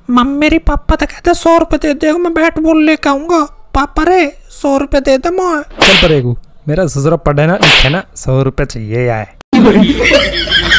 Mummy मेरी पापा तो कहते 100 रुपए दे देगा, मैं बैट बॉल लेके आऊंगा। पापा रे 100 रुपए दे दे मैं। चल परेगू, मेरा ससुरा पढ़े ना लिखे ना, 100 रुपए चाहिए यार।